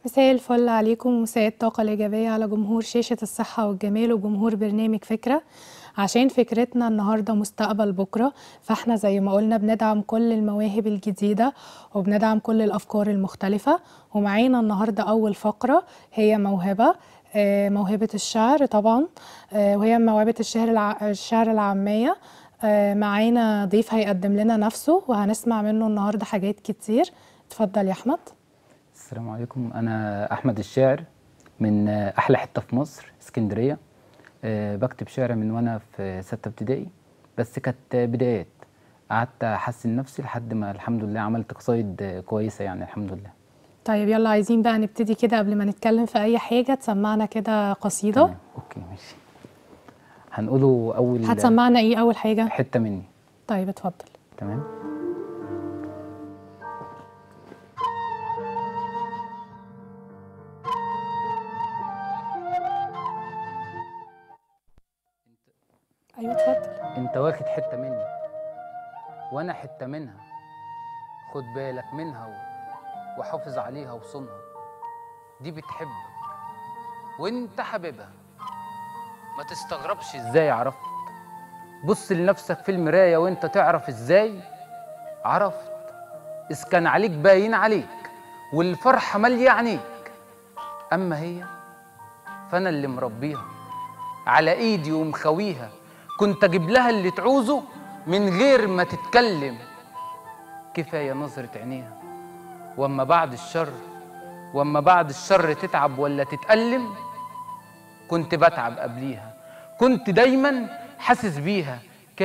مساء الفل عليكم ومساء الطاقة الإيجابية على جمهور شاشة الصحة والجمال وجمهور برنامج فكرة. عشان فكرتنا النهاردة مستقبل بكرة، فاحنا زي ما قلنا بندعم كل المواهب الجديدة وبندعم كل الأفكار المختلفة. ومعانا النهاردة أول فقرة هي موهبة الشعر طبعا، وهي موهبة الشعر العامية. معانا ضيف هيقدم لنا نفسه وهنسمع منه النهاردة حاجات كتير. اتفضل يا أحمد. السلام عليكم، أنا أحمد الشاعر من أحلى حتة في مصر، اسكندرية. بكتب شعر من وأنا في 6 ابتدائي، بس كانت بدايات. قعدت أحسن نفسي لحد ما الحمد لله عملت قصايد كويسة، يعني الحمد لله. طيب يلا عايزين بقى نبتدي كده قبل ما نتكلم في أي حاجة، تسمعنا كده قصيدة. تمام، أوكي ماشي. هنقوله هتسمعنا إيه أول حاجة؟ حتة مني. طيب اتفضل. تمام. أيوة اتفضل. أنت واخد حتة مني وأنا حتة منها، خد بالك منها وحافظ عليها وصونها. دي بتحبك وأنت حبيبها، ما تستغربش ازاي عرفت. بص لنفسك في المراية وانت تعرف ازاي عرفت. إذ كان عليك باين عليك والفرحة مالية عينيك، أما هي فأنا اللي مربيها على إيدي ومخويها. كنت أجيب لها اللي تعوزه من غير ما تتكلم. كفاية نظرة عينيها، وأما بعد الشر تتعب ولا تتألم. كنت بتعب قبليها، كنت دايما حاسس بيها.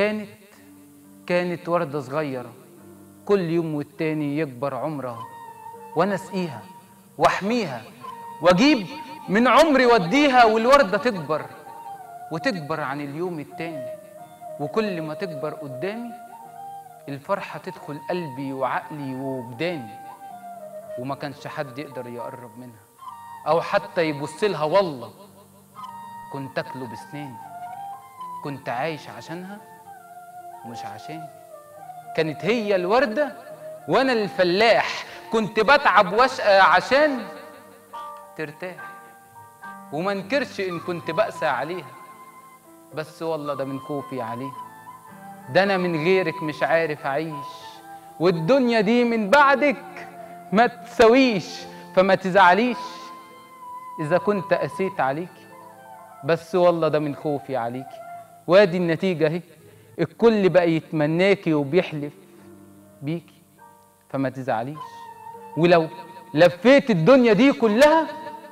كانت وردة صغيرة، كل يوم والتاني يكبر عمرها، وانا اسقيها واحميها واجيب من عمري وديها. والوردة تكبر وتكبر عن اليوم التاني، وكل ما تكبر قدامي الفرحة تدخل قلبي وعقلي ووجداني. وما كانش حد يقدر يقرب منها او حتى يبص لها. والله كنت أكله بسناني، كنت عايش عشانها مش عشاني. كانت هي الوردة وأنا الفلاح، كنت بتعب واشقى عشان ترتاح. وما انكرش إن كنت بقسى عليها، بس والله ده من خوفي عليها. ده أنا من غيرك مش عارف أعيش، والدنيا دي من بعدك ما تسويش. فما تزعليش إذا كنت قسيت عليكي، بس والله ده من خوفي عليكي. وادي النتيجة اهي، الكل بقى يتمناكي وبيحلف بيكي. فما تزعليش، ولو لفيت الدنيا دي كلها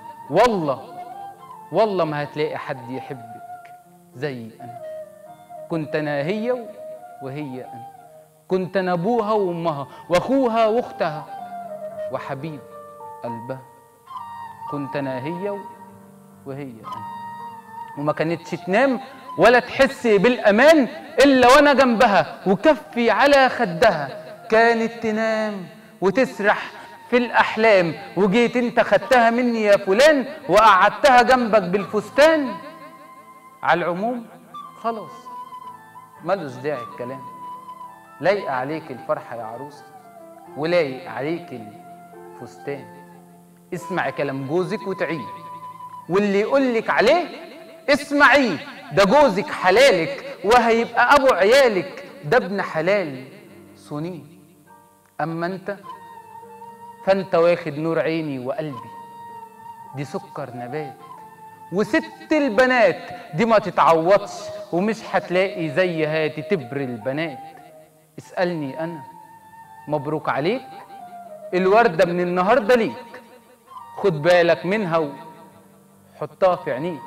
والله ما هتلاقي حد يحبك زي أنا. كنت أنا هي وهي أنا، كنت أنا أبوها وأمها وأخوها وأختها وحبيب قلبها. كنت أنا هي وهي أنا، وما كانتش تنام ولا تحس بالأمان إلا وأنا جنبها وكفي على خدها. كانت تنام وتسرح في الأحلام، وجيت أنت خدتها مني يا فلان وقعدتها جنبك بالفستان. على العموم خلاص ملوش داعي الكلام، لايقة عليك الفرحة يا عروسة ولايق عليك الفستان. اسمع كلام جوزك وتعيه، واللي يقولك عليه اسمعيه. ده جوزك حلالك وهيبقى ابو عيالك، ده ابن حلال صنيه. اما فانت واخد نور عيني وقلبي. دي سكر نبات وست البنات، دي ما تتعوضش ومش هتلاقي زيها، دي تبر البنات. اسألني انا مبروك عليك، الوردة من النهاردة ليك. خد بالك منها وحطها في عينيك.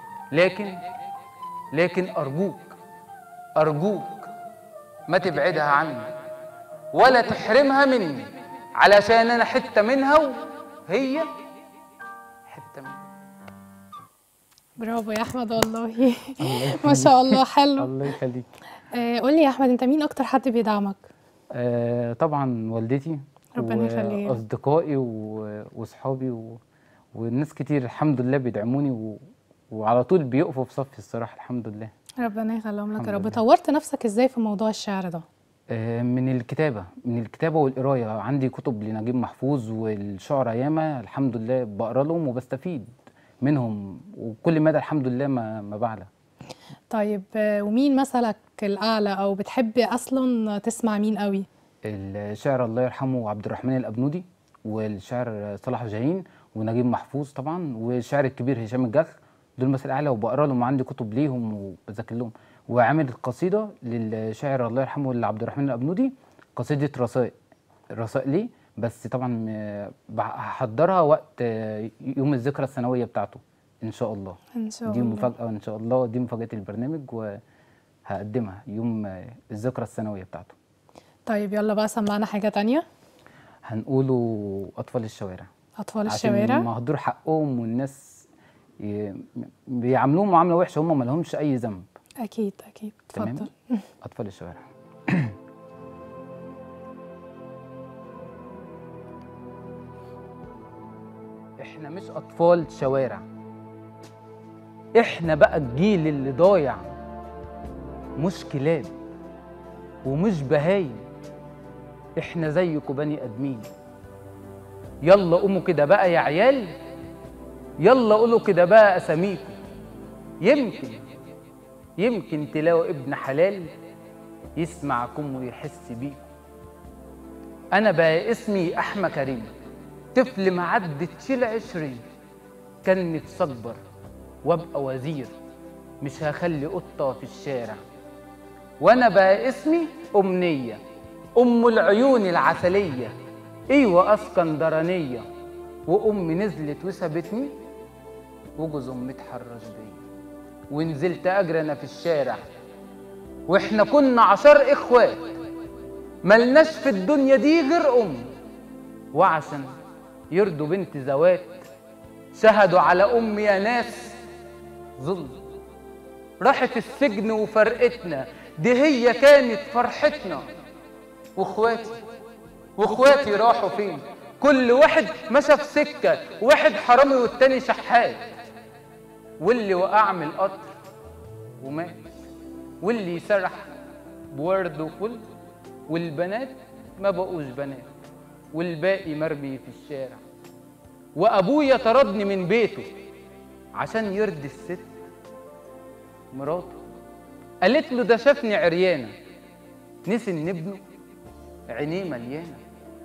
لكن أرجوك ما تبعدها عني ولا تحرمها مني، علشان أنا حتة منها وهي حتة مني. برافو يا أحمد والله. ما شاء الله حلو. الله يخليك. قولي يا أحمد، أنت مين أكتر حد بيدعمك؟ طبعا والدتي ربنا يخليها، وأصدقائي وصحابي والناس كتير الحمد لله بيدعموني وعلى طول بيقفوا في صفي الصراحة الحمد لله. ربنا يخليهم لك يا رب. طورت نفسك ازاي في موضوع الشعر ده؟ من الكتابة والقراية. عندي كتب لنجيب محفوظ والشعراء ياما الحمد لله بقرا لهم وبستفيد منهم، وكل مدى الحمد لله ما بعلى. طيب ومين مثلك الأعلى أو بتحب أصلا تسمع مين قوي؟ الشاعر الله يرحمه عبد الرحمن الأبنودي، والشاعر صلاح جاهين، ونجيب محفوظ طبعا، والشاعر الكبير هشام الجح. دول مثل اعلى وبقرا لهم وعندي كتب ليهم وبذاكر لهم. وعامل قصيده للشاعر الله يرحمه عبد الرحمن الأبنودي، قصيده رثاء ليه، بس طبعا هحضرها وقت يوم الذكرى السنويه بتاعته ان شاء الله. إن شاء دي الله. مفاجاه ان شاء الله، دي مفاجاه البرنامج وهقدمها يوم الذكرى السنويه بتاعته. طيب يلا بقى سمعنا حاجة تانية. هنقوله أطفال الشوارع. أطفال الشوارع عشان مهدور حقهم، والناس بيعاملوهم معاملة وحشة، هم ما لهمش أي ذنب. أكيد اتفضل. أطفال الشوارع. إحنا مش أطفال شوارع، إحنا بقى الجيل اللي ضايع، مش كلاب ومش بهايم، إحنا زيكم بني آدمين. يلا قوموا كده بقى يا عيال، يلا قولوا كده بقى أساميكم، يمكن تلاقوا ابن حلال يسمعكم ويحس بيكم. أنا بقى اسمي أحمد كريم، طفل ما عدتش ال20، كان نفسي أكبر وأبقى وزير، مش هخلي قطة في الشارع. وأنا بقى اسمي أمنية، أم العيون العسلية، أيوة اسكندرانية، وأمي نزلت وسابتني، وجوز أمي اتحرش بيا، ونزلت أجري أنا في الشارع. وإحنا كنا 10 إخوات، ملناش في الدنيا دي غير أمي، وعشان يرضوا بنت زوات شهدوا على أمي يا ناس ظلم. راحت السجن وفرقتنا، دي هي كانت فرحتنا. واخواتي راحوا فين؟ كل واحد مشى في سكة، واحد حرامي والتاني شحات، واللي وقع من القطر ومات، واللي سرح بورد وفل، والبنات ما بقوش بنات، والباقي مرمي في الشارع. وأبويا طردني من بيته عشان يرضي الست مراته، قالت له ده شافني عريانة، نسي إن ابنه عينيه مليانة.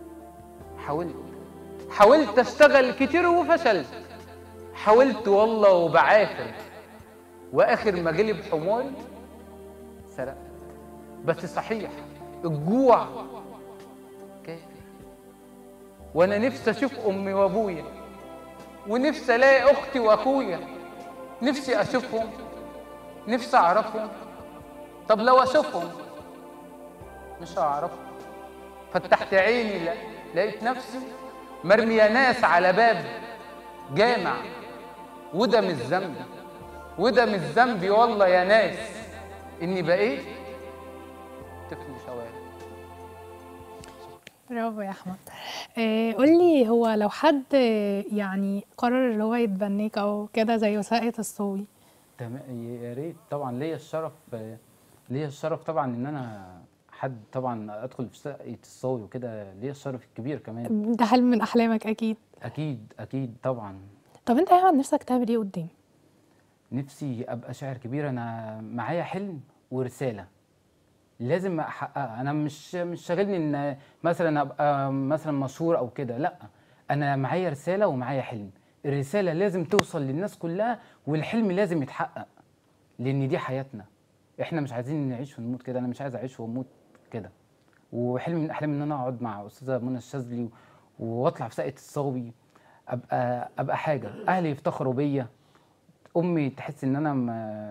حاولت أشتغل كتير وفشلت، حاولت والله وبعافر، وآخر ما جلب حماري سرقت. بس صحيح الجوع كافر، وأنا نفسي أشوف أمي وأبويا، ونفسي ألاقي أختي وأخويا، نفسي أشوفهم، نفسي أعرفهم. طب لو أشوفهم مش هعرفهم. فتحت عيني لقيت نفسي مرمية ناس على باب جامع، وده مش ذنبي والله يا ناس إني بقيت طفل شوارع. برافو يا أحمد. قولي، هو لو حد يعني قرر اللي هو يتبنيك أو كده زي وثائق الصوي؟ تمام، يا ريت طبعا. ليا الشرف طبعا ان انا حد طبعا ادخل في ساقية الصاوي وكده، ليا الشرف الكبير كمان. ده حلم من أحلامك أكيد. اكيد طبعا. طب أنت يا أحمد نفسك تعمل إيه قدام؟ نفسي ابقى شاعر كبير. انا معايا حلم ورسالة لازم احققها. انا مش شاغلني ان مثلا ابقى مثلا مشهور او كده، لا، انا معايا رسالة ومعايا حلم. الرسالة لازم توصل للناس كلها، والحلم لازم يتحقق، لان دي حياتنا. احنا مش عايزين نعيش ونموت كده، انا مش عايز اعيش واموت كده. وحلم من احلامي ان انا اقعد مع استاذه منى الشاذلي واطلع في ساقية الصاوي، ابقى حاجه، اهلي يفتخروا بيا، امي تحس ان انا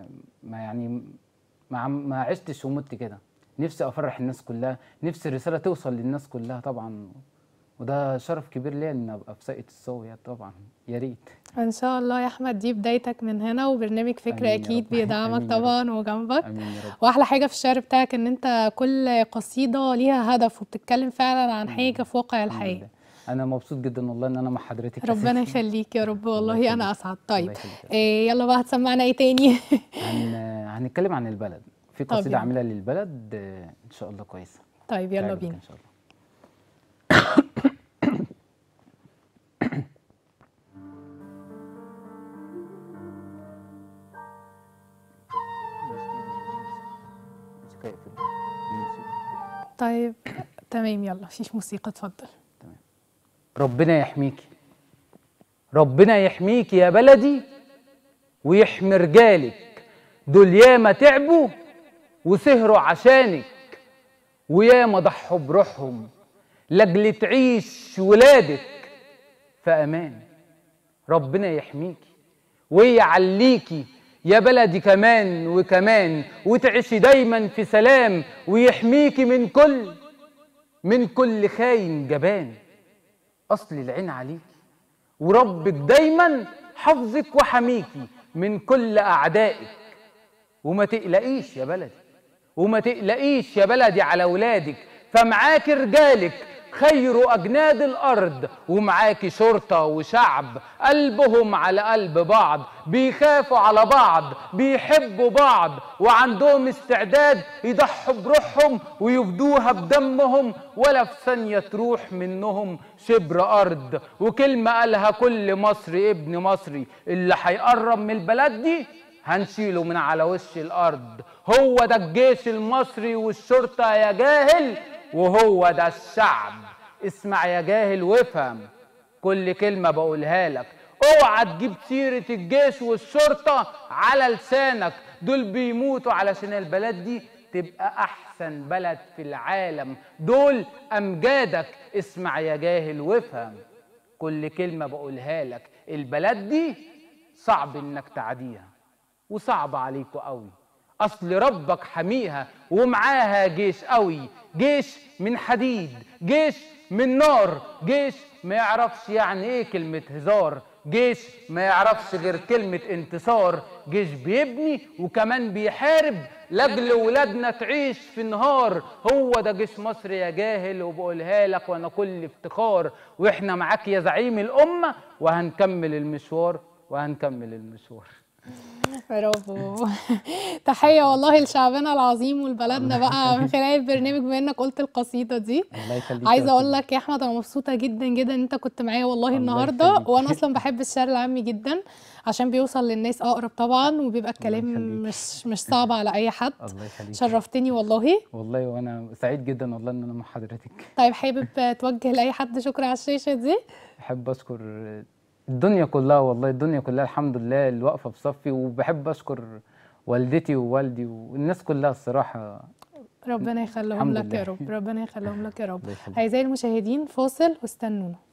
ما عشتش ومت كده. نفسي افرح الناس كلها، نفسي الرساله توصل للناس كلها طبعا، وده شرف كبير ليا ان ابقى في ساقية الصاوي طبعا. يا ريت ان شاء الله يا احمد، دي بدايتك من هنا، وبرنامج فكرة اكيد بيدعمك طبعا وجنبك. امين يا رب. واحلى حاجه في الشعر بتاعك ان انت كل قصيده ليها هدف وبتتكلم فعلا عن حاجه في واقع الحياه. انا مبسوط جدا والله ان انا مع حضرتك. ربنا يخليك يا رب، والله انا اسعد. طيب يلا بقى هتسمعنا ايه تاني؟ هنتكلم عن البلد، في قصيده عاملها للبلد ان شاء الله كويسه. طيب يلا تعجبك بينا. ان شاء الله. طيب تمام، يلا مفيش موسيقى، اتفضل. ربنا يحميكي، ربنا يحميكي يا بلدي ويحمي رجالك، دول ياما تعبوا وسهروا عشانك، وياما ضحوا بروحهم لاجل تعيش ولادك في امان. ربنا يحميكي ويعليكي يا بلدي كمان وكمان، وتعيشي دايما في سلام، ويحميكي من كل خاين جبان. اصل العين عليكي وربك دايما حافظك وحميكي من كل اعدائك. وما تقلقيش يا بلدي، وما تقلقيش يا بلدي على ولادك، فمعاكي رجالك خير أجناد الأرض، ومعاكي شرطة وشعب قلبهم على قلب بعض، بيخافوا على بعض، بيحبوا بعض، وعندهم استعداد يضحوا بروحهم ويفدوها بدمهم، ولا في ثانية تروح منهم شبر أرض. وكلمة قالها كل مصري ابن مصري، اللي هيقرب من البلد دي هنشيله من على وش الأرض. هو ده الجيش المصري والشرطة يا جاهل، وهو ده الشعب. اسمع يا جاهل وافهم كل كلمة بقولها لك، اوعى تجيب سيرة الجيش والشرطة على لسانك، دول بيموتوا علشان البلد دي تبقى أحسن بلد في العالم، دول أمجادك. اسمع يا جاهل وافهم كل كلمة بقولها لك، البلد دي صعب إنك تعديها وصعب عليكوا قوي، اصل ربك حميها ومعاها جيش قوي، جيش من حديد، جيش من نار، جيش ما يعرفش يعني ايه كلمة هزار، جيش ما يعرفش غير كلمة انتصار، جيش بيبني وكمان بيحارب لاجل ولادنا تعيش في النهار. هو ده جيش مصر يا جاهل، وبقولها لك وانا كل افتخار، واحنا معاك يا زعيم الامة، وهنكمل المشوار وهنكمل المشوار. برافو. تحية والله لشعبنا العظيم ولبلدنا بقى من خلال البرنامج، بما انك قلت القصيدة دي. الله يخليك. عايزة اقول لك يا احمد، انا مبسوطة جدا جدا ان انت كنت معايا والله النهاردة، وانا اصلا بحب الشعر العامي جدا عشان بيوصل للناس اقرب طبعا، وبيبقى الكلام مش صعب على اي حد. الله يخليك. شرفتني والله. والله وانا سعيد جدا والله ان انا مع حضرتك. طيب حابب توجه لاي حد شكر على الشاشة دي؟ احب اشكر الدنيا كلها، والله الدنيا كلها الحمد لله اللي واقفه في صفي، وبحب اشكر والدتي ووالدي والناس كلها الصراحه. ربنا يخليهم لك يا رب، ربنا يخليهم لك يا رب. أعزائي المشاهدين فاصل واستنونا.